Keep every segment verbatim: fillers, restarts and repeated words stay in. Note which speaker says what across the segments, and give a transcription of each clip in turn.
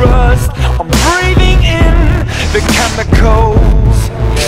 Speaker 1: rust. I'm breathing in the chemicals.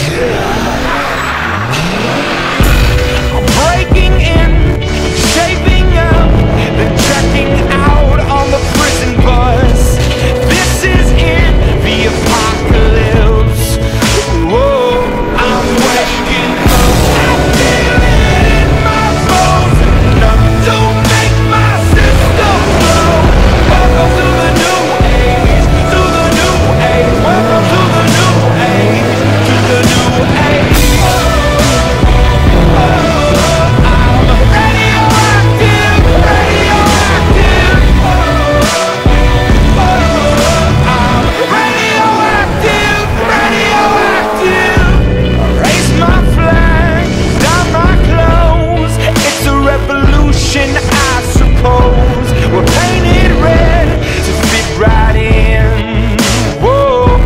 Speaker 1: I'm breaking in, shaping up, then checking out on the prison bus. This is it, the apocalypse. Whoa, I'm waking up. I feel it in my bones. Enough to make my system blow. Welcome to the new age, to the new age. Welcome to the new age, to the new age. I suppose we're painted red to fit right in. Whoa.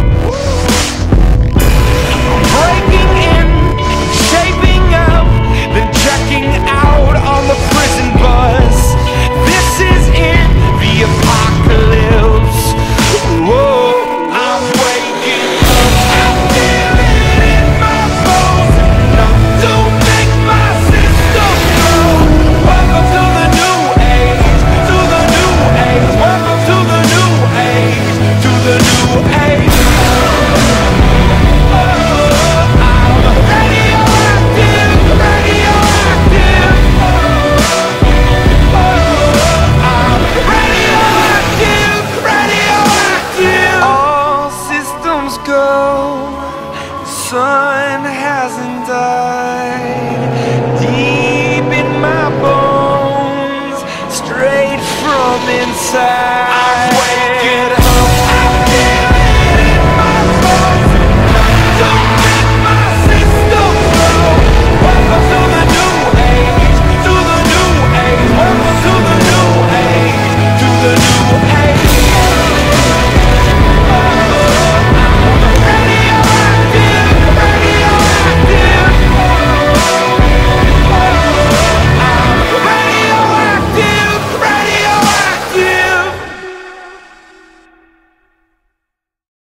Speaker 1: I'm breaking in, shaping up, then checking out on the prison bus. This is it, the apocalypse. Whoa, I'm waking up. I feel it in my bones. Enough to make my system blow. Welcome to the new age, to the new age. Welcome to the new age, to the new age. Oh, I'm radioactive, radioactive. Oh, I'm radioactive, radioactive. All systems go, the sun hasn't died. Deep in my bones, straight from inside.